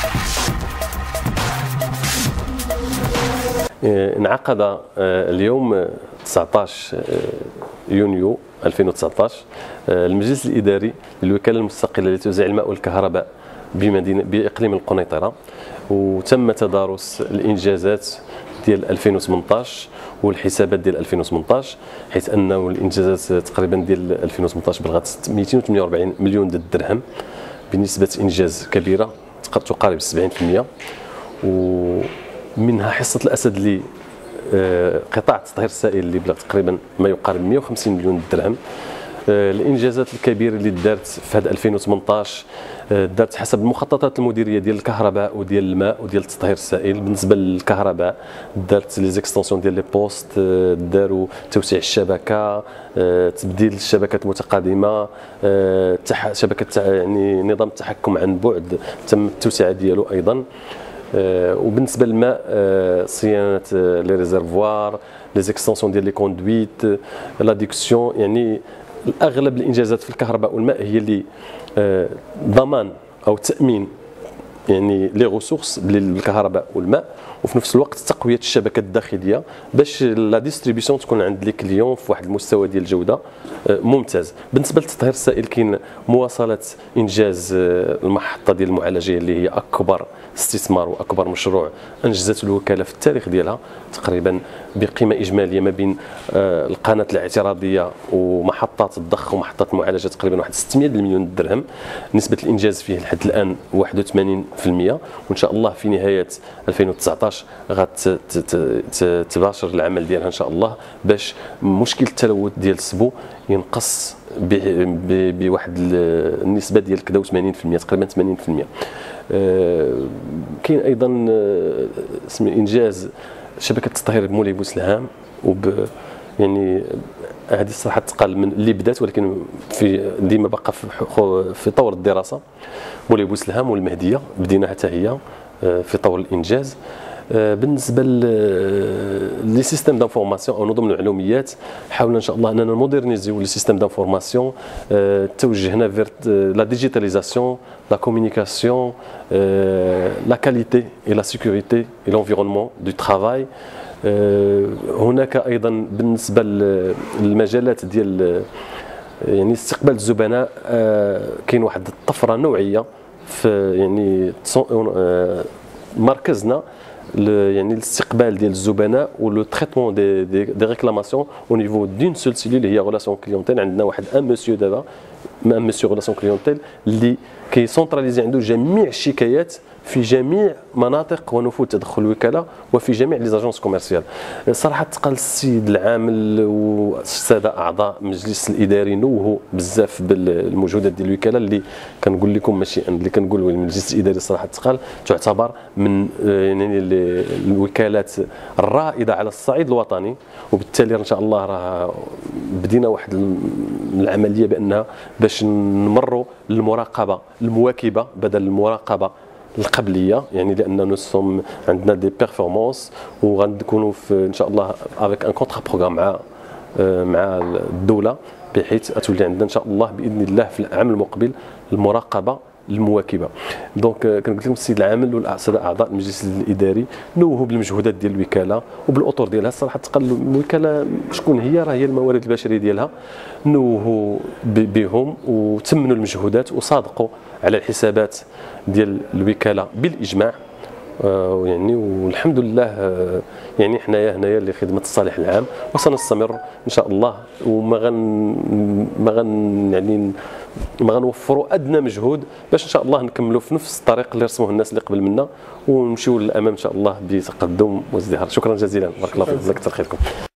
انعقد اليوم 19 يونيو 2019 المجلس الإداري للوكالة المستقلة لتوزيع الماء والكهرباء بإقليم القنيطرة، وتم تدارس الإنجازات ديال 2018 والحسابات ديال 2018، حيث انه الانجازات تقريبا ديال 2018 بلغت 248 مليون درهم بنسبه انجاز كبيره تقارب 70%، ومنها حصه الاسد اللي قطاع التطهير السائل اللي بلغ تقريبا ما يقارب 150 مليون درهم. الانجازات الكبيره اللي دارت في هذا 2018 دارت حسب المخططات المديريه ديال الكهرباء وديال الماء وديال التطهير السائل. بالنسبه للكهرباء دارت لي زيكستونسيون ديال لي بوست، داروا توسيع الشبكه، تبديل الشبكات المتقدمه، شبكه يعني نظام التحكم عن بعد تم التوسعه ديالو ايضا. وبالنسبه للماء صيانه لي ريزرفوار، لي زيكستونسيون ديال لي كوندويت، لاديكسيون. يعني اغلب الانجازات في الكهرباء والماء هي اللي ضمان او تامين يعني لي ريسورس بالكهرباء والماء، وفي نفس الوقت تقويه الشبكه الداخليه باش لا ديستريبيسيون تكون عند لي كليون في واحد المستوى ديال الجوده ممتاز. بالنسبه للتطهير السائل كاين مواصله انجاز المحطه ديال المعالجه اللي هي اكبر استثمار واكبر مشروع انجزته الوكاله في التاريخ ديالها، تقريبا بقيمه اجماليه ما بين القناه الاعتراضيه ومحطات الضخ ومحطات المعالجه تقريبا واحد 600 مليون درهم. نسبه الانجاز فيه لحد الان 81%، وان شاء الله في نهايه 2019 غتباشر العمل ديالها ان شاء الله باش مشكل التلوث ديال السبو ينقص بواحد النسبه ديال كدا 80%، تقريبا 80%. كاين ايضا انجاز شبكه التطهير بمولاي بوسلهام، يعني هذه الصراحه تقال من اللي بدات، ولكن في ديما باقا في طور الدراسه. مولاي بوسلهام والمهديه بدينا حتى هي في طور الانجاز. بالنسبه لي سيستيم دانفورماسيون او نظم المعلومات، حاولنا ان شاء الله اننا مودرنيزيو لي سيستيم دانفورماسيون، توجهنا فير لا ديجيتاليزاسيون، لا كومونيكاسيون، لا كاليتي اي لا سيكوريتي اي لونفيرونمون دو ترافاي. هناك ايضا بالنسبه للمجالات ديال يعني استقبال الزبناء، كاين واحد الطفره نوعيه في يعني مركزنا يعني الاستقبال ديال الزبناء ولو تريتمون دي ريكلاماسيون او نيفو دون سول سيلول هي غولاسيون كليونتيل. عندنا واحد ان مسيو دابا، ان مسيو غولاسيون كليونتيل اللي كيسونتراليزي عنده جميع الشكايات في جميع مناطق ونفوذ تدخل الوكاله وفي جميع لي زاجونس كوميرسيال. صراحه تقال السيد العامل والساده اعضاء المجلس الاداري نوهوا بزاف بالمجهودات ديال الوكاله، اللي كنقول لكم ماشي اللي كنقول المجلس الاداري صراحه تقال تعتبر من يعني الوكالات الرائده على الصعيد الوطني. وبالتالي ان شاء الله راه بدينا واحد العمليه بانها باش نمروا للمراقبه المواكبه بدل المراقبه القبليه، يعني لان نو عندنا دي بيرفورمانس وغنكونوا ان شاء الله افيك ان كونترا بروغرام مع الدوله، بحيث تولي عندنا ان شاء الله باذن الله في العام المقبل المراقبه المواكبه. دونك كنقول لكم السيد العامل والساده اعضاء المجلس الاداري نوهوا بالمجهودات ديال الوكاله وبالاطر ديالها. الصراحه تقال الوكاله شكون هي؟ راه هي الموارد البشريه ديالها. نوهوا بهم وتمنوا المجهودات وصادقوا على الحسابات ديال الوكاله بالاجماع، يعني والحمد لله. يعني حنايا هنايا لخدمه الصالح العام وسنستمر ان شاء الله، وما يعني ما غنوفروا ادنى مجهود باش ان شاء الله نكملوا في نفس الطريق اللي رسموه الناس اللي قبل منا، ونمشيو للامام ان شاء الله بتقدم وازدهار. شكرا جزيلا، بارك الله فيكم، الله يكثر خيركم.